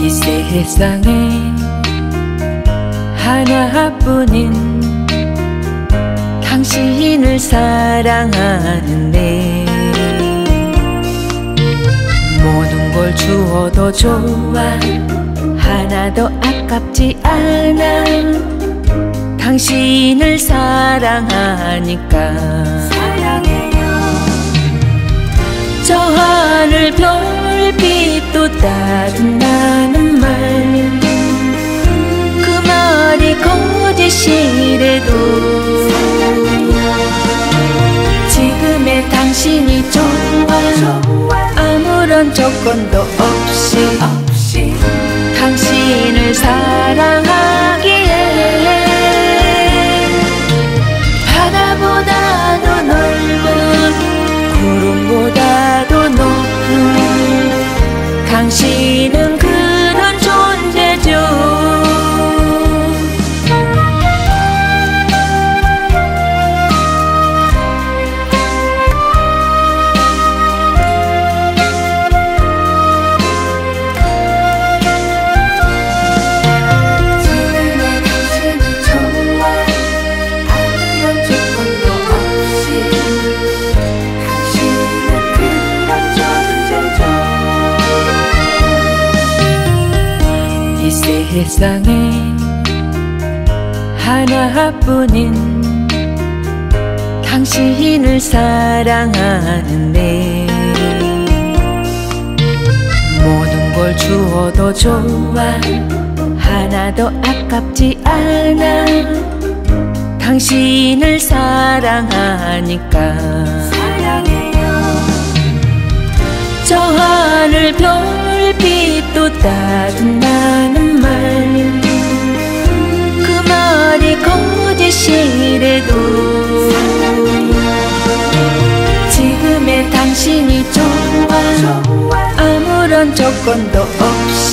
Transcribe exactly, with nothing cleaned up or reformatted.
이 세상에 하나뿐인 당신을 사랑하는데 모든 걸 주어도 좋아 하나도 아깝지 않아 당신을 사랑하니까 사랑해요. 저 하늘 별빛도 따뜻하는 말 그 말이 거짓이래도 지금의 당신이 좋아 아무런 조건도 없이, 없이 당신을 사랑하기에 바다보다도 넓은 구름보다도 높은 당신은 그런 존재죠. 이 세상에 하나뿐인 당신을 사랑하는데 모든 걸 주어도 좋아 하나도 아깝지 않아 당신을 사랑하니까 사랑해요. 저 하늘 별빛도 따뜻하는 말 그 말이 거짓이래도 지금의 당신이 좋아 아무런 조건도 없이